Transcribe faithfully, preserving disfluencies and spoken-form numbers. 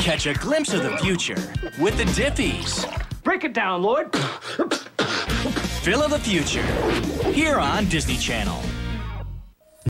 Catch a glimpse of the future with the Diffies. Break it down, Lloyd. Phil of the Future, here on Disney Channel.